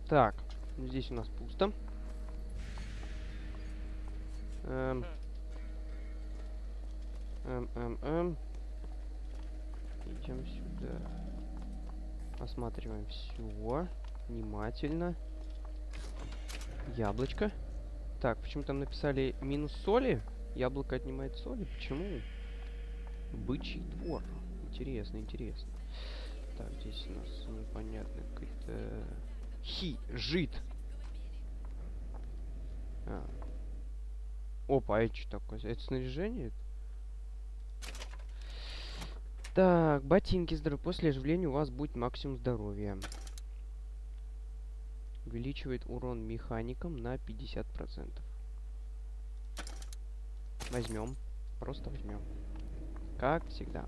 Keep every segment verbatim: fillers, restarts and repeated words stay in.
Так, здесь у нас пусто. Эм. Эм, эм, эм. Идем сюда. Осматриваем все внимательно. Яблочко. Так, почему там написали минус соли? Яблоко отнимает соли? Почему? Бычий двор. Интересно, интересно. Так, здесь у нас непонятно какой-то... Хи, жид. А. Опа, а это что такое? Это снаряжение? Так, ботинки здоровья. После оживления у вас будет максимум здоровья. Увеличивает урон механикам на пятьдесят процентов. Возьмем. Просто возьмем. Как всегда.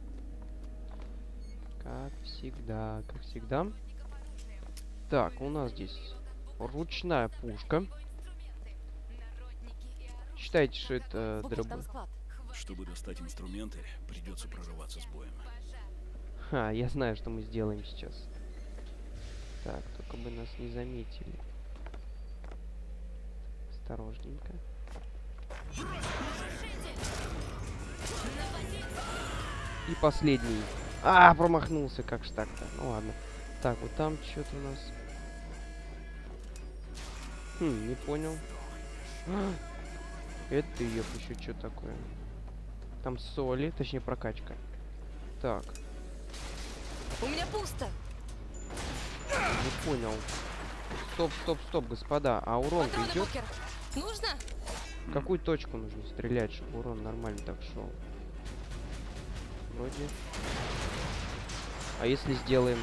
Как всегда. Как всегда. Так, у нас здесь ручная пушка. Считайте, что это дробовик. Чтобы достать инструменты, придется прорываться с боем. Ха, я знаю, что мы сделаем сейчас. Так, только бы нас не заметили. Осторожненько. И последний. А, промахнулся, как ж так-то. Ну ладно. Так, вот там что-то у нас. Хм, не понял. А, это ее еще что такое? Там соли, точнее прокачка. Так. У меня пусто. Не понял. Стоп, стоп, стоп, господа. А урон идет? Нужно? В какую точку нужно стрелять, чтобы урон нормально так шел? Вроде. А если сделаем...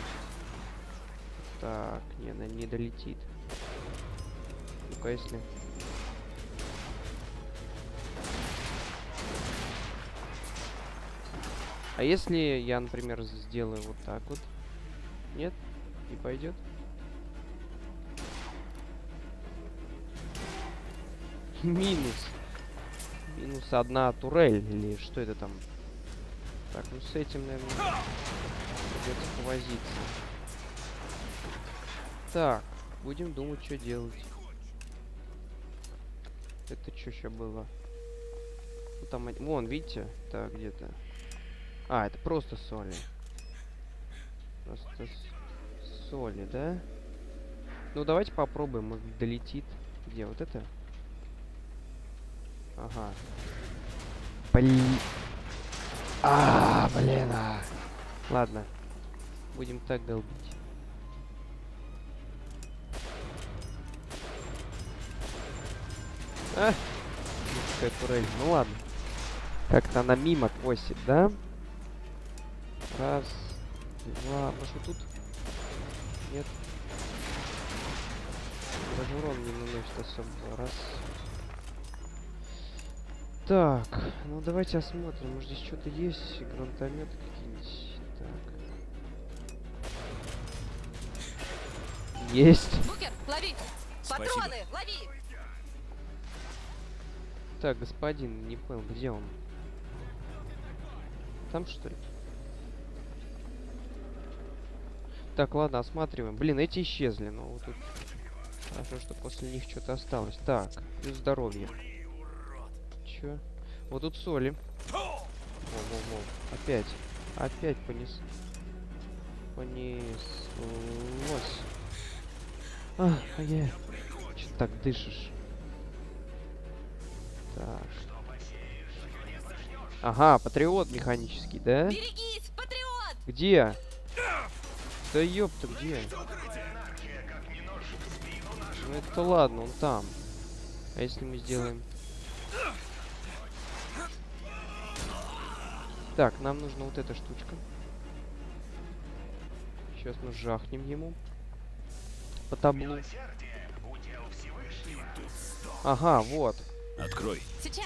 Так, не, она не долетит. Ну-ка, если... А если я, например, сделаю вот так вот? Нет? Не пойдет? Минус. Минус одна турель. Или что это там? Так, ну с этим, наверное, придется повозиться. Так, будем думать, что делать. Это что еще было? Ну, там, вон, видите? Так, где-то. А, это просто соли. Просто соли, да? Ну, давайте попробуем, может, долетит. Где, вот это? Ага. Блин. А, блин, а. Ладно. Будем так долбить. А! Какая турель. Ну ладно. Как-то она мимо косит, да? Раз, два. Может, вот тут? Нет. Даже урон не наносит особо. Раз. Так, ну давайте осмотрим. Может, здесь что-то есть? Гранатометы какие-нибудь. Так. Есть. Букер, лови! Спасибо. Патроны, лови! Так, господин, не понял, где он? Там, что ли? Так, ладно, осматриваем. Блин, эти исчезли, но вот тут... Хорошо, что после них что-то осталось. Так, плюс здоровье. Чё? Вот тут соли. Во-во-во. Опять. Опять понес... Понеслось. А, а я... Чё ты так дышишь? Так. Ага, патриот механический, да? Берегись, патриот! Где? Да ёпта, где? Ну это ладно, он там. А если мы сделаем... Так, нам нужна вот эта штучка. Сейчас мы жахнем ему. По таблу. Ага, вот. Открой. Сейчас!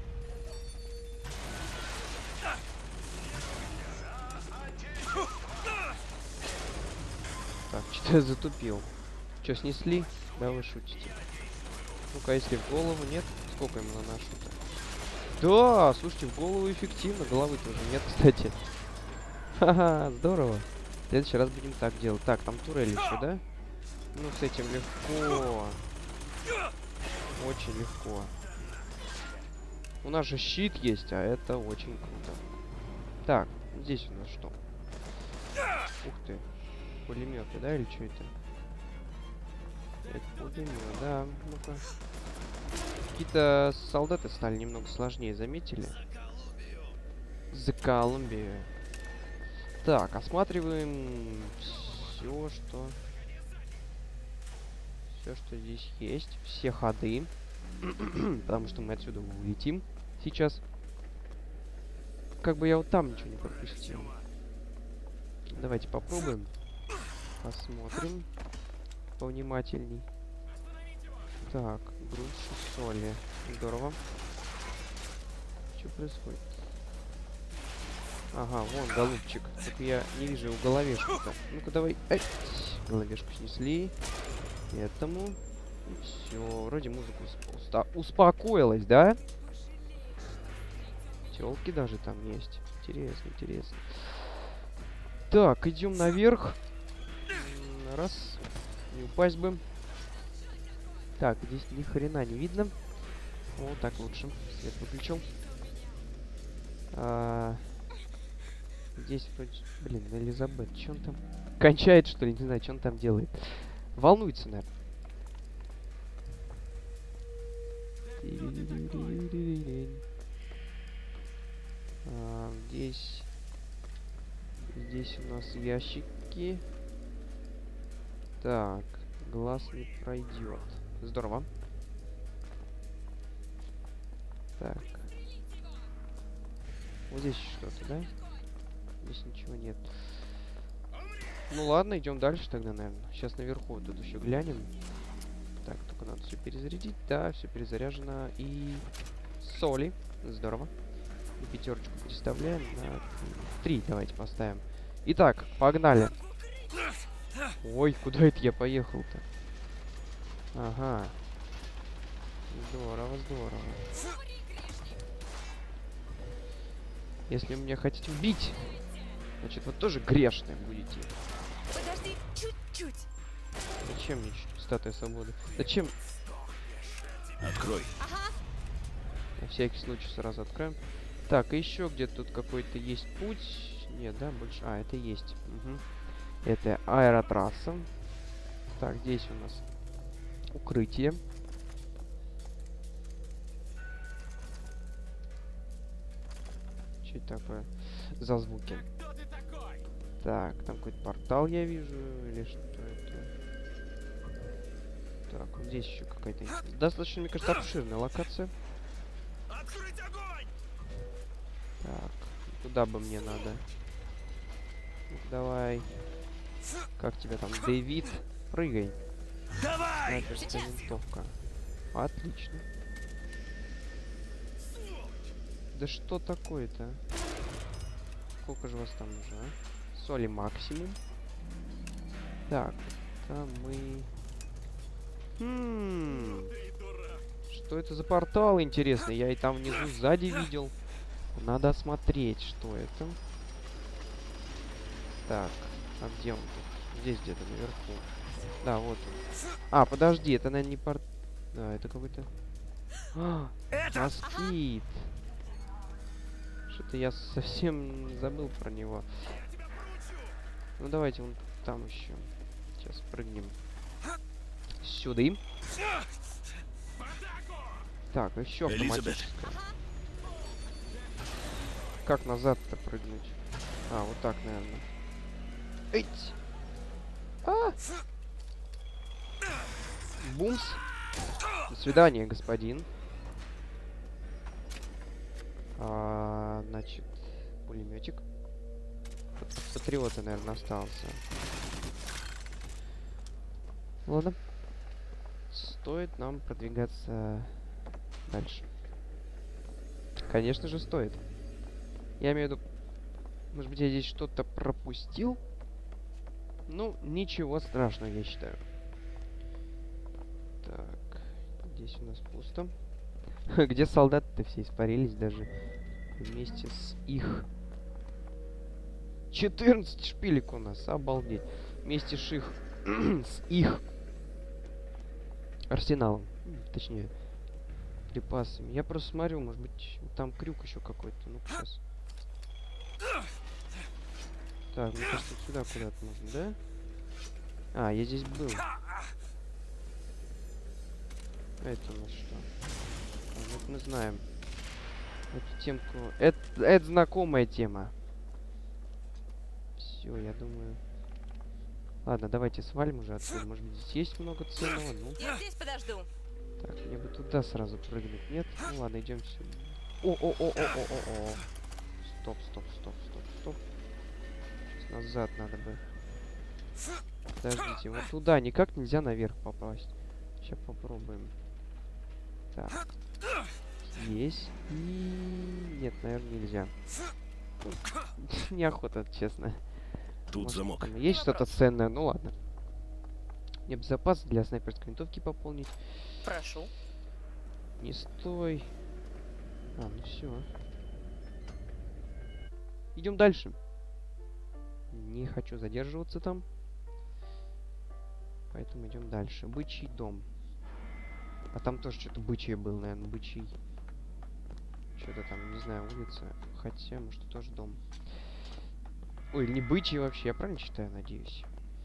Так, что-то я затупил. Что, снесли? Да вы шутите. Ну-ка, если в голову нет, сколько ему наношу-то? Да, слушайте, в голову эффективно, головы тоже нет, кстати. Ха-ха, здорово. В следующий раз будем так делать. Так, там турель еще, да? Ну, с этим легко. Очень легко. У нас же щит есть, а это очень круто. Так, здесь у нас что? Ух ты. Пулеметы, да, или что это? Это пулемет, да. Ну-ка. Какие-то солдаты стали немного сложнее, заметили? За Колумбию. Так, осматриваем все, что... Все, что здесь есть. Все ходы. Потому что мы отсюда улетим сейчас. Как бы я вот там ничего не пропустил. Давайте попробуем. Посмотрим. Повнимательней. Так, груз соли. Здорово. Что происходит? Ага, вон голубчик. Только я не вижу его головешку-то. Ну-ка давай. Эй! Головешку снесли. Этому. И все. Вроде музыка уста успокоилась, да? Телки даже там есть. Интересно, интересно. Так, идем наверх. Раз. Не упасть бы. Так, здесь ни хрена не видно. Вот так лучше. Свет выключил. А, здесь вроде... Блин, Элизабет, что он там? Кончает, что ли? Не знаю, что он там делает. Волнуется, наверное. А, здесь... Здесь у нас ящики. Так, глаз не пройдет. Здорово. Так. Вот здесь что-то, да? Здесь ничего нет. Ну ладно, идем дальше тогда, наверное. Сейчас наверху тут еще глянем. Так, только надо все перезарядить. Да, все перезаряжено. И соли. Здорово. И пятерочку переставляем на три. Давайте поставим. Итак, погнали. Ой, куда это я поехал-то? Ага. Здорово, здорово. Если меня хотите убить, значит, вы тоже грешные будете. Подожди, чуть-чуть. Зачем мне чуть-чуть статуя свободы? Зачем? Открой. Ага. На всякий случай сразу откроем. Так, и еще где-то тут какой-то есть путь. Нет, да, больше... А, это есть. Угу. Это аэротрасса. Так, здесь у нас укрытие. Что это такое за звуки? Так, там какой-то портал я вижу. Или что это? Так, вот здесь еще какая-то... Достаточно, мне кажется, обширная локация. Так, куда бы мне надо? Ну, давай. Как тебя там, Дэвид? Прыгай. Давай! Снайперская винтовка. Отлично. Да что такое-то? Сколько же вас там уже, а? Соли максимум. Так, это мы... Хм... Что это за портал интересный? Я и там внизу сзади видел. Надо осмотреть, что это. Так, а где он тут? Здесь где-то наверху. Да, вот он. А, подожди, это, наверное, не порт... Да, это какой-то... А, москит. Что-то я совсем забыл про него. Ну, давайте вон там еще. Сейчас прыгнем. Сюда. Так, еще автоматическое. Как назад-то прыгнуть? А, вот так, наверное. Эть! А! Бумс! До свидания, господин. А, значит, пулеметик. Патриота, наверное, остался. Ладно. Стоит нам продвигаться дальше. Конечно же, стоит. Я имею в виду, может быть, я здесь что-то пропустил? Ну, ничего страшного, я считаю. Так, здесь у нас пусто. Где солдаты-то все испарились даже вместе с их... четырнадцать шпилек у нас, обалдеть. Вместе с их... с их Арсеналом. М, Точнее, припасами. Я просто смотрю, может быть, там крюк еще какой-то. Ну, сейчас. Так, мне кажется, сюда куда-то нужно, да? А, я здесь был. А это у нас что? А, вот мы знаем эту темку. Это, это знакомая тема. Все, я думаю... Ладно, давайте свалим уже отсюда. Может быть, здесь есть много ценного? Ну, Я здесь подожду. так, мне бы туда сразу прыгнуть. Нет? Ну ладно, идем сюда. О-о-о-о-о-о-о. Стоп, стоп, стоп, стоп, стоп. Сейчас назад надо бы. Подождите, вот туда никак нельзя наверх попасть. Сейчас попробуем. Так. Есть. И... Нет, наверное, нельзя. Ну, неохота, честно. Тут Может, замок. там есть что-то ценное? Ну ладно. Мне бы запас для снайперской винтовки пополнить. Прошу. Не стой. А, ну все. Идем дальше. Не хочу задерживаться там. Поэтому идем дальше. Бычий дом. А там тоже что-то бычье был, наверное, бычий. Что-то там, не знаю, улица. Хотя, может, тоже дом. Ой, не бычий вообще, я правильно читаю, надеюсь.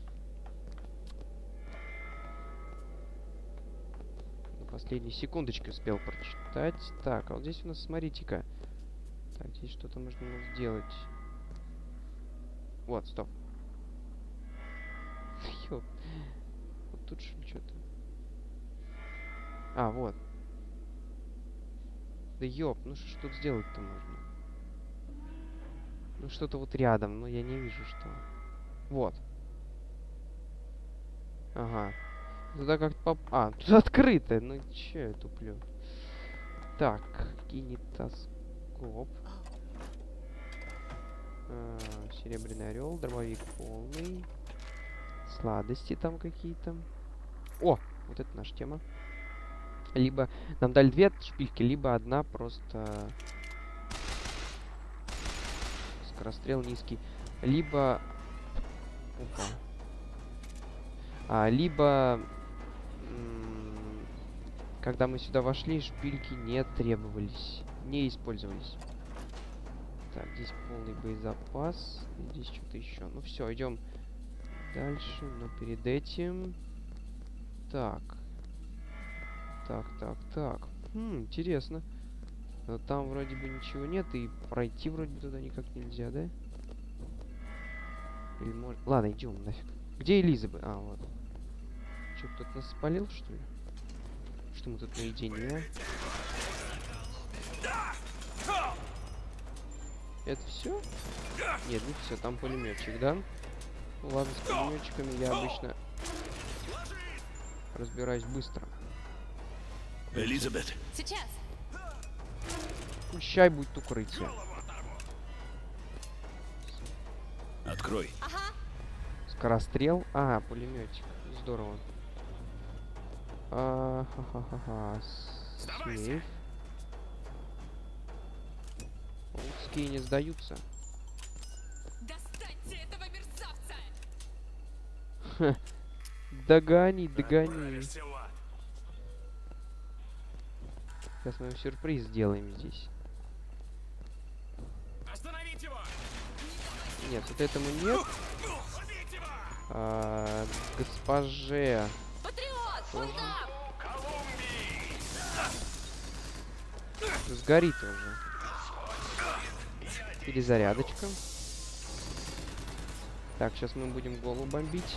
На последней секундочке успел прочитать. Так, а вот здесь у нас, смотрите-ка. Так, здесь что-то можно сделать. Вот, стоп. Ёп. Вот тут что ли что-то? А, вот. Да ёп, ну что ж тут сделать-то можно? Ну что-то вот рядом, но я не вижу, что. Вот. Ага. Туда как-то поп... А, тут открыто. Ну чё я туплю? Так, кинетоскоп. А, серебряный орел, дробовик полный. Сладости там какие-то. О, вот это наша тема. Либо нам дали две шпильки, либо одна просто скорострел низкий. Либо... Опа. А, либо... Когда мы сюда вошли, шпильки не требовались. Не использовались. Так, здесь полный боезапас. Здесь что-то еще. Ну все, идем дальше. Но перед этим... Так. Так, так, так. Хм, интересно. Но там вроде бы ничего нет, и пройти вроде бы туда никак нельзя, да? Или может... Ладно, идем нафиг. Где Элизабет? А, вот. Что, кто-то нас спалил, что ли? Что мы тут наедине? Это все? Нет, не все, там пулеметчик, да? Ну ладно, с пулеметчиками я обычно разбираюсь быстро. Элизабет. Сейчас. Пущай будет укрытие. Открой. Ага. Скорострел. А, пулеметчик. Здорово. А, ха-ха-ха-ха. Слейв. Лутские не сдаются. Достаньте этого мерзавца! Догони, догони. Сейчас мы сюрприз сделаем здесь. Остановить его! Нет, вот этому нет. А, госпоже. Патриот! Тоже. Куда? Сгорит уже. Перезарядочка. Так, сейчас мы будем голову бомбить.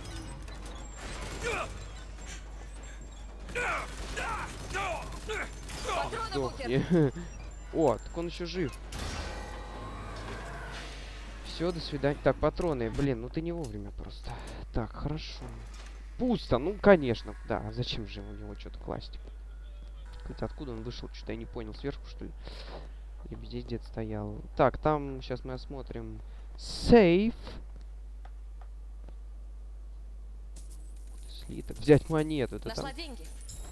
Сдохни. О, так он еще жив. Все, до свидания. Так, патроны. Блин, ну ты не вовремя просто. Так, хорошо. Пусто, ну конечно. Да, а зачем же у него что-то класть? Хотя откуда он вышел? Что-то я не понял. Сверху, что ли? Либо здесь где-то стоял. Так, там сейчас мы осмотрим. Сейф. Слиток. Взять монету. Это Нашла там. деньги.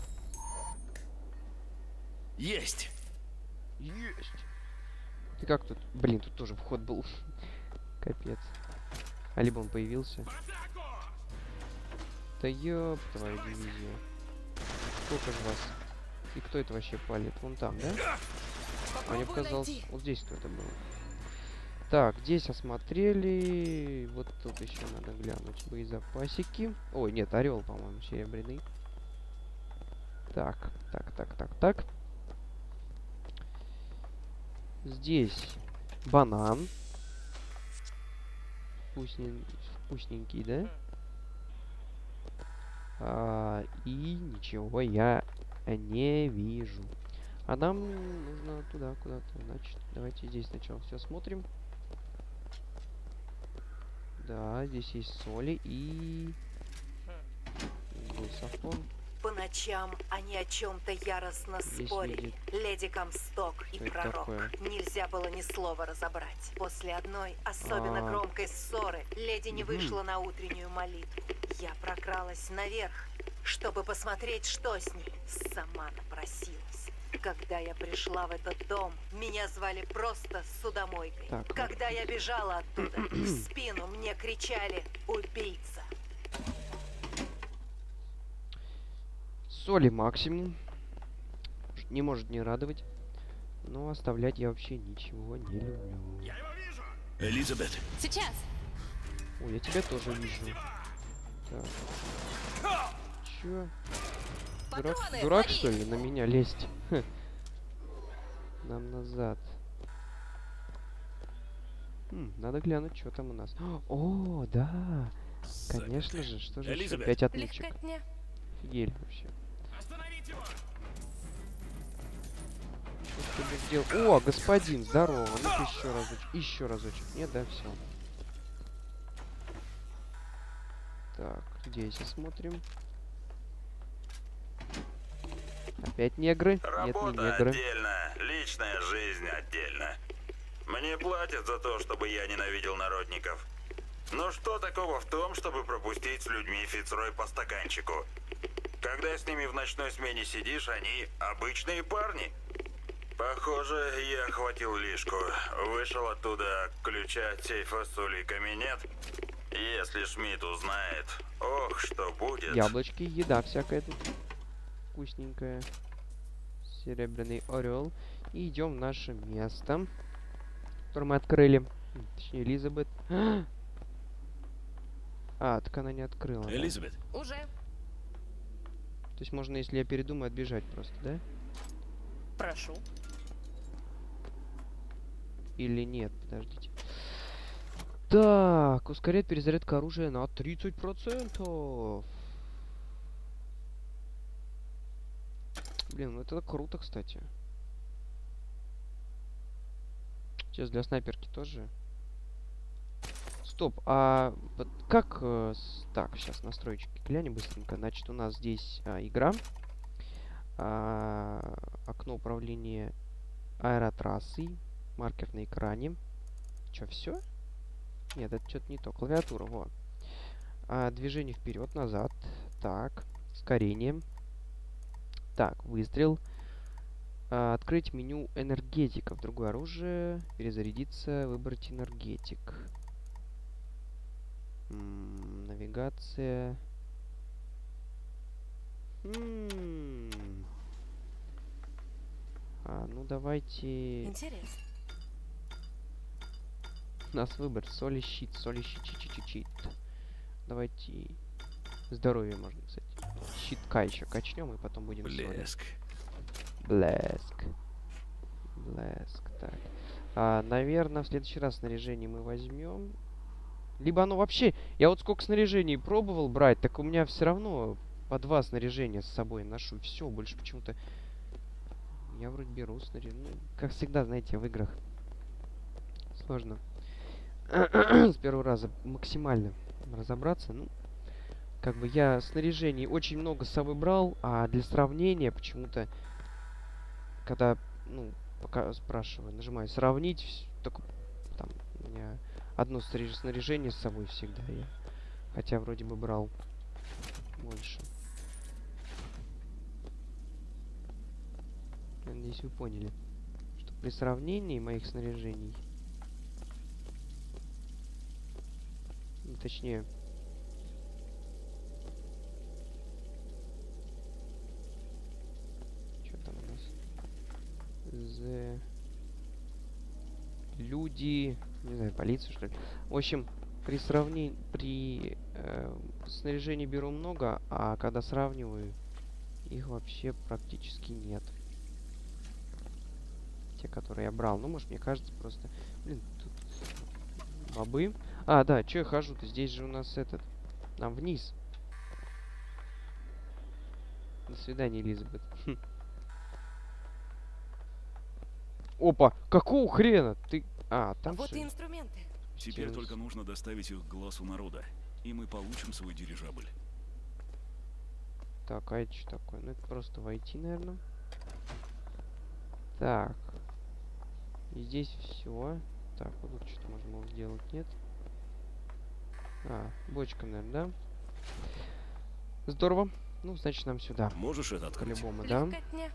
Есть! Есть. Ты как тут? Блин, тут тоже вход был. Капец. А либо он появился. Да ёб твою дивизию. Сколько же вас? И кто это вообще палит? Вон там, да? А мне Попробую показалось, найти. вот здесь кто-то был. Так, здесь осмотрели. Вот тут еще надо глянуть боезапасики. Ой, нет, орел, по-моему, серебряный. Так, так, так, так, так. Здесь банан. Вкуснен... Вкусненький, да? А, и ничего я не вижу. А нам нужно туда, куда-то. Значит, давайте здесь сначала все смотрим. Да, здесь есть соли и... Глусофон. По ночам они о чем-то яростно Здесь спорили. видит. Леди Комсток и Что это Пророк. такое? Нельзя было ни слова разобрать. После одной особенно А. громкой ссоры леди не Мгм. вышла на утреннюю молитву. Я прокралась наверх, чтобы посмотреть, что с ней. Сама напросилась. Когда я пришла в этот дом, меня звали просто судомойкой. Так, вот. Когда я бежала оттуда, в спину мне кричали «Убийца». Соли максимум. Ш- Не может не радовать. Но оставлять я вообще ничего не люблю. Элизабет, Сейчас. Ой, я тебя тоже вижу. Так. Чё? Дурак, Патроны, дурак лови! что ли, на меня лезть? Хе. Нам назад. Хм, надо глянуть, что там у нас. О, да! Конечно же, что же еще? Элизабет. Пять отмычек. Легкотня. Офигели вообще. Что ты сделал? О, господин, здорово. Ну-ка еще разочек. Еще разочек. Нет, да, все. Так, здесь смотрим. Опять негры? Нет, не Работа негры. отдельно, личная жизнь отдельно. Мне платят за то, чтобы я ненавидел народников. Но что такого в том, чтобы пропустить с людьми Фицрой по стаканчику? Когда с ними в ночной смене сидишь, они обычные парни. Похоже, я охватил лишку. Вышел оттуда, ключа от сейфа с уликами нет. Если Шмидт узнает, ох, что будет. Яблочки, еда всякая тут. Вкусненькая. Серебряный орел. И идем в наше место, которое мы открыли. М, Точнее, Элизабет. А, так она не открыла. да? Элизабет, Уже. То есть можно, если я передумаю, отбежать просто, да? Прошу. Или нет? Подождите. Так, ускоряет перезарядка оружия на тридцать процентов. Блин, ну это круто, кстати. Сейчас для снайперки тоже. Стоп, а вот как... э, с- Так, сейчас настройки глянем быстренько. Значит, у нас здесь а, игра. А, окно управления аэротрассой. Маркер на экране. Че, все? Нет, это что-то не то. Клавиатура, вот. А, движение вперед-назад. Так, ускорение. Так, выстрел. А, открыть меню энергетиков. Другое оружие. Перезарядиться. Выбрать энергетик. М, навигация. М. А, ну давайте... Интересно. У нас выбор. Соли, щит, соли, щит, щит, щит, щит, щит. Давайте... Здоровье можно, кстати. Щитка еще качнем, и потом будем соли. блеск. Блеск. Блеск. Так. А, наверное, в следующий раз снаряжение мы возьмем. Либо оно вообще... Я вот сколько снаряжений пробовал брать, так у меня все равно по два снаряжения с собой ношу. Все, больше почему-то... Я вроде беру снаряжение. Ну, как всегда, знаете, в играх. Сложно. С первого раза максимально разобраться. Ну, как бы я снаряжений очень много с собой брал, а для сравнения почему-то, когда, ну, пока спрашиваю, нажимаю сравнить, вс- только там у меня одно снаряж- снаряжение с собой всегда я. Хотя вроде бы брал больше. Я надеюсь, вы поняли, что при сравнении моих снаряжений, ну, точнее, The... Люди... Не знаю, полиция, что ли. В общем, при сравнении... При э, снаряжении беру много, а когда сравниваю, их вообще практически нет. Те, которые я брал. Ну, может, мне кажется, просто... Блин, тут... Мобы. А, да, чё я хожу-то? Здесь же у нас этот... Нам вниз. До свидания, Элизабет. Хм. Опа! Какого хрена? Ты... А, там Вот всё. и инструменты. Теперь Стилус. только нужно доставить их к глазу народа, и мы получим свой дирижабль. Так, а это что такое? Ну, это просто войти, наверное. Так. И здесь все. Так, вот тут что-то можно было сделать, нет? А, бочка, наверное, да? Здорово. Ну, значит, нам сюда. Можешь это открыть? По-любому, да? Легкотня.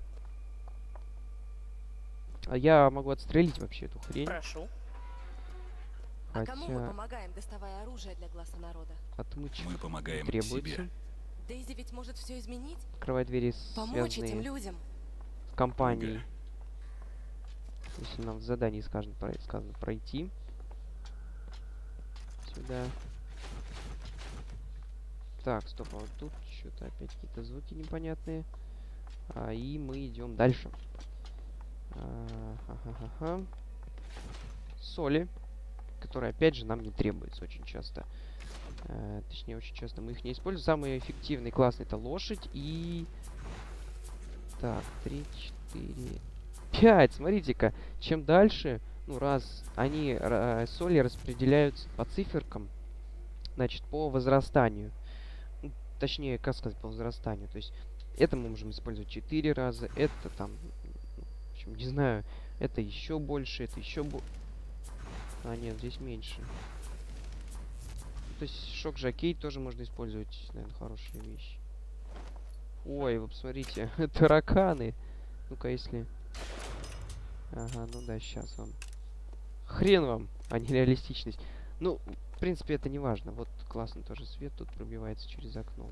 А я могу отстрелить вообще эту хрень. Прошу. А кому мы Хотя помогаем, доставая оружие для глаза народа? отмычек Мы помогаем требуется. себе. Дейзи ведь может все изменить? Открывать двери, Помочь этим связанные людям? с компанией. Ага. Если нам в задании сказано, про- сказано пройти. Сюда. Так, стоп, а вот тут что-то опять какие-то звуки непонятные. А, и мы идем дальше. А, ха-ха-ха-ха. Соли, которые опять же нам не требуется очень часто. А, точнее, очень часто мы их не используем. Самый эффективный, классный это лошадь и... Так, три, четыре, пять. Смотрите-ка, чем дальше, ну раз они ра- соли распределяются по циферкам, значит, по возрастанию. Ну, точнее, как сказать, по возрастанию. То есть, это мы можем использовать четыре раза, это там, в общем, не знаю, это еще больше, это еще больше. А, нет, здесь меньше. То есть, шок-жокей тоже можно использовать, наверное, хорошая вещь. Ой, вы посмотрите, тараканы. Ну-ка, если... Ага, ну да, сейчас вам. Хрен вам, а не реалистичность. Ну, в принципе, это не важно. Вот классно тоже свет тут пробивается через окно.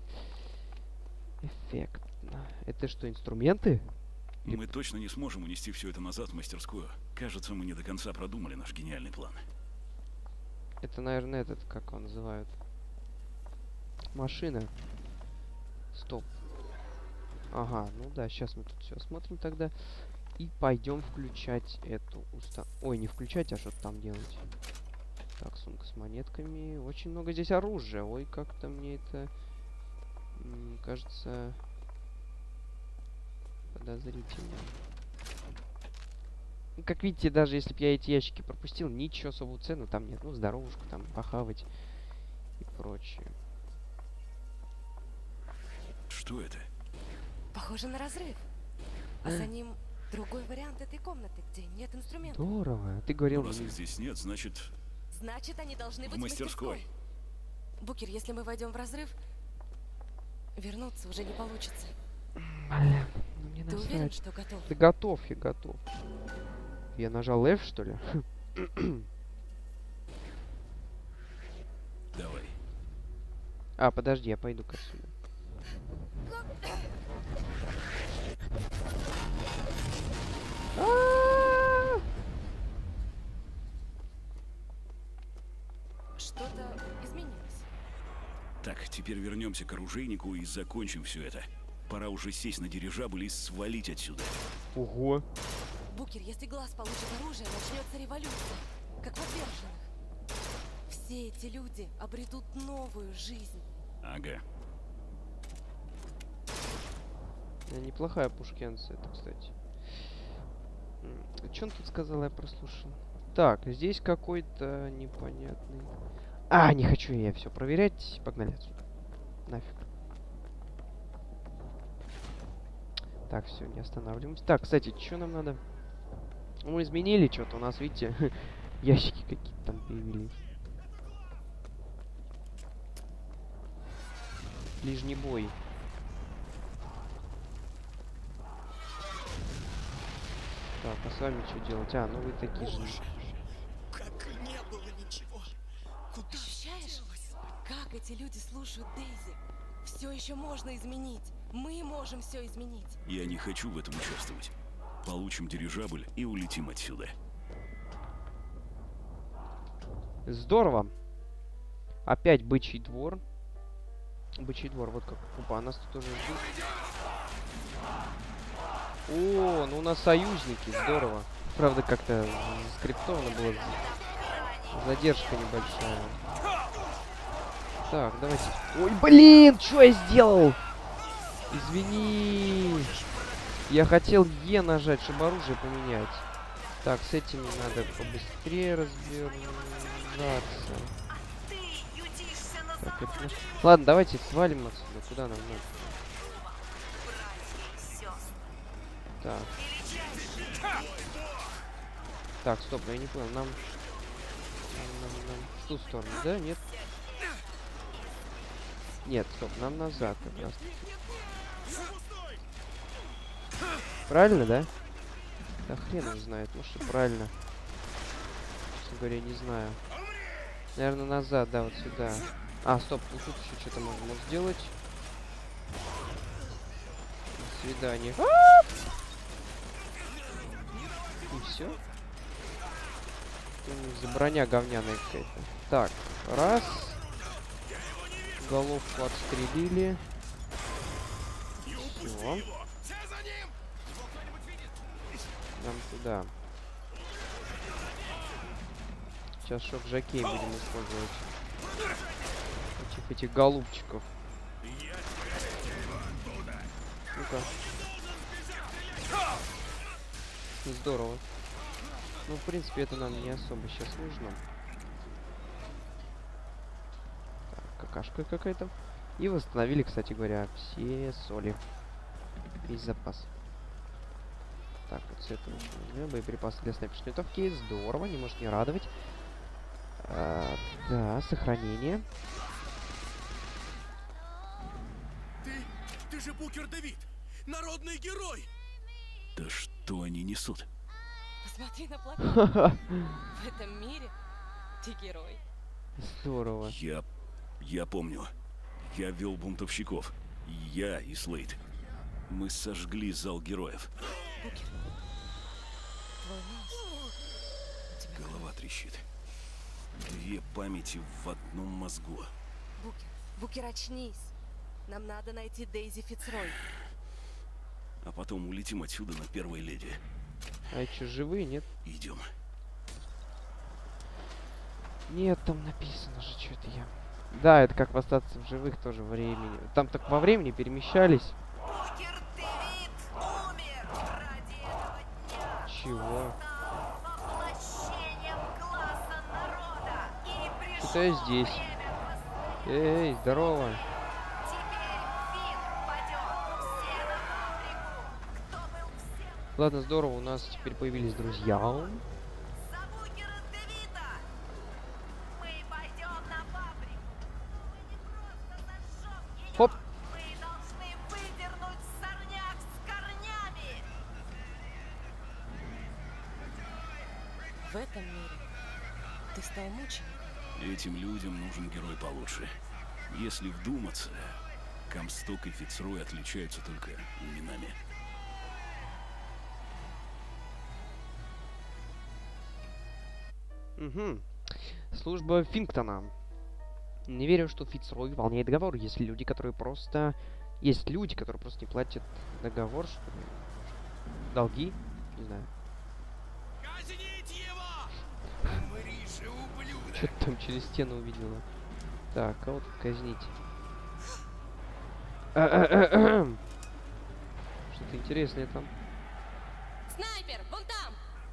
Эффектно. Это что, инструменты? Или- Мы точно не сможем унести все это назад в мастерскую. Кажется, мы не до конца продумали наш гениальный план. Это, наверное, этот, как его называют? Машина. Стоп. Ага, ну да, сейчас мы тут все осмотрим тогда. И пойдем включать эту уста... Ой, не включать, а что-то там делать. Так, сумка с монетками. Очень много здесь оружия. Ой, как-то мне это... м, кажется... подозрительно. Ну, как видите, даже если бы я эти ящики пропустил, ничего особого ценного там нет. Ну, здоровушку там похавать и прочее. Что это? Похоже на разрыв. А за ним другой вариант этой комнаты, где нет инструментов. Здорово. Ты говорил... Ну, раз мне- их здесь нет, значит, Значит, они должны в быть в мастерской. мастерской. Букер, если мы войдем в разрыв, вернуться уже не получится. Бля, ну мне Ты уверен, насрать. что готов? Да готов, я готов. Я нажал F, что ли? Давай. А, подожди, я пойду-ка отсюда. А-а-а! Что-то изменилось. Так, теперь вернемся к оружейнику и закончим все это. Пора уже сесть на дирижабль и свалить отсюда. Ого. Букер, если глаз получит оружие, начнется революция, как в отверженных. Все эти люди обретут новую жизнь. Ага. Э, Неплохая пушкенца это, кстати. Что он тут сказал, я прослушал. Так, здесь какой-то непонятный... А, не хочу я все проверять. Погнали отсюда. Нафиг. Так, все, не останавливаемся. Так, кстати, что нам надо? Мы изменили что-то. У нас, видите, ящики какие-то там появились. Ближний бой. Так, а с вами что делать? А, ну вы такие же. Как не было ничего. Куда Ощущаешь, как эти люди слушают Дейзи? Все еще можно изменить. Мы можем все изменить. Я не хочу в этом участвовать. Получим дирижабль и улетим отсюда. Здорово. Опять бычий двор. Бычий двор, вот как. Опа, нас тут тоже ждут. О, ну у нас союзники, здорово. Правда, как-то скриптовано было. Задержка небольшая. Так, давайте. Ой, блин, что я сделал? Извини. Я хотел Е нажать, чтобы оружие поменять. Так, с этими надо побыстрее разбираться. Так, это наш- Ладно, давайте свалим отсюда. Куда нам надо? Так. Так, стоп, я не понял. Нам... Нам, нам, нам... В ту сторону, да? Нет? Нет, стоп, нам назад как раз. Правильно, да? Да хрен его знает, ну что правильно. Честно говоря, не знаю. Наверное, назад, да, вот сюда. А, стоп, ну тут еще что-то можно сделать. До свидания. И все. За броня говняная какая-то. Так, раз. Головку отстрелили. Все. Нам туда. Сейчас шок-жокей будем использовать. Этих, этих голубчиков. Ну-ка. Здорово. Ну, в принципе, это нам не особо сейчас нужно. Так, какашка какая-то. И восстановили, кстати говоря, все соли. Весь запас. Так, вот с этого еще возьмем. Боеприпасы для снайперской винтовки. Здорово, не может не радовать. А, да, сохранение. Ты, ты же Букер Дэвид, народный герой. Да что они несут? Посмотри на плакат. В этом мире ты герой. Здорово. Я... я помню. Я вел бунтовщиков. Я и Слейд. Мы сожгли зал героев. Букер, твой нос. У тебя Голова трещит. Две памяти в одном мозгу. Букер, Букер, очнись. Нам надо найти Дейзи Фицрой. А потом улетим отсюда на первой леди. А что, живые, нет? Идем. Нет, там написано же, что это я. Да, это как в остаться в живых тоже времени. Там так во времени перемещались. Букер Дэвид умер ради этого дня. Чего? Стал воплощением класса народа. И пришло Что я здесь? время Эй, здорово. Теперь Финн падет. Все на фабрику. Кто был всем Ладно, здорово, у нас теперь появились друзья. за Букера Дэвида? Мы пойдем на фабрику. Мы не просто зажжем ее. Хоп. Мы должны выдернуть сорняк с корнями. В этом мире ты стал мучеником. Этим людям нужен герой получше. Если вдуматься, Камсток и Фицрой отличаются только именами. Угу. Служба Фингтона. Не верю, что Фицрой выполняет договор. Есть люди, которые просто... Есть люди, которые просто не платят договор, что ли. Долги? Не знаю. Казнить его! Умри же, ублюдок! Что-то там через стену увидела. Так, кого тут казнить? Что-то интересное там. Снайпер, вон там!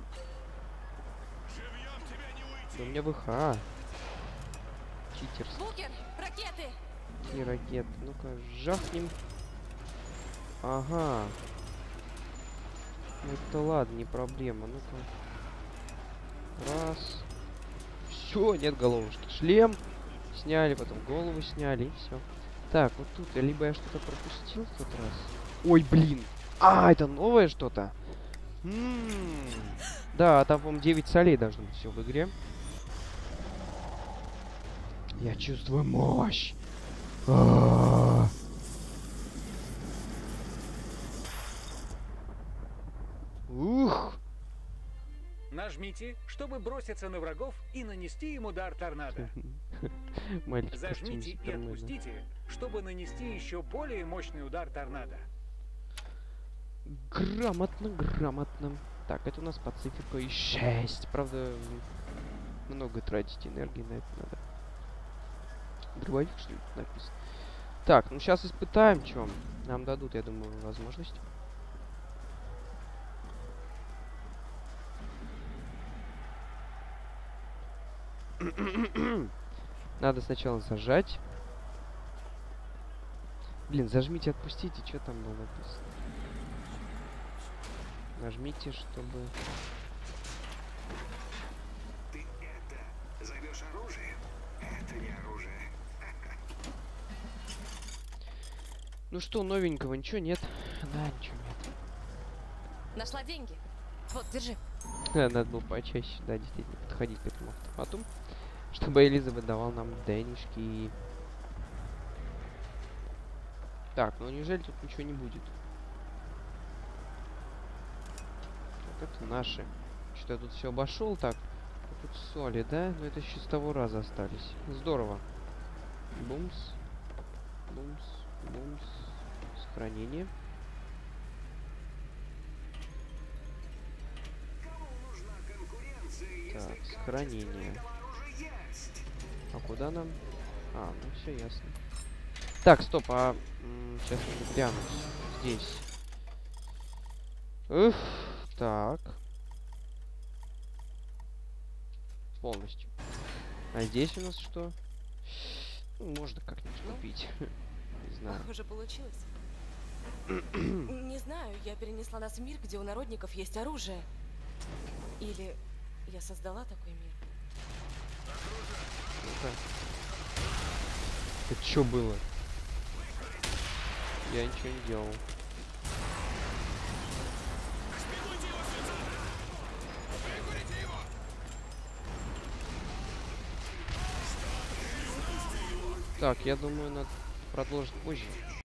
Да у меня ВХ. Читерс. Букер, ракеты! Какие ракеты? Ну-ка, жахнем. Ага. Ну это ладно, не проблема. Ну-ка. Раз. Все, нет головушки. Шлем сняли, потом голову сняли, и все. Так, вот тут, либо я что-то пропустил в тот раз. Ой, блин. А, это новое что-то. М-м-м. Да, там, по-моему, девять солей должно быть все в игре. Я чувствую мощь. А-а-а. Зажмите, чтобы броситься на врагов и нанести им удар торнадо. Мальчик в костюме Зажмите и Супермена. отпустите, чтобы нанести еще более мощный удар торнадо. Грамотно, грамотно. Так, это у нас Пацифика и шесть. Правда, м, много тратить энергии на это надо. Дробовик, что ли, тут написано? Так, ну сейчас испытаем, что нам дадут, я думаю, возможность. Надо сначала зажать. Блин, зажмите, отпустите, что там было написано? Нажмите, чтобы... Ты это зовешь оружие? Это не оружие. Ну что, новенького, ничего нет? Да, ничего нет. Нашла деньги. Вот, держи. Да, надо было почаще, да, действительно, подходить к этому автомату, чтобы Элизабет давал нам денежки. Так, ну неужели тут ничего не будет? Так, это наши. Что-то я тут все обошел, так. Тут соли, да? Но это еще с того раза остались. Здорово. Бумс. Бумс. Бумс. Сохранение. Кому нужна конкуренция, если Так, каждый сохранение. этого оружия есть? А куда нам? А, ну все ясно. Так, стоп, а сейчас надо глянуть. Здесь. Уф, так. Полностью. А здесь у нас что? Ну, можно как-нибудь Ну? купить. Не знаю. Похоже, получилось. Не знаю, я перенесла нас в мир, где у народников есть оружие. Или я создала такой мир. Ну-ка. Это что было? Я ничего не делал. Так, я думаю, надо продолжить позже.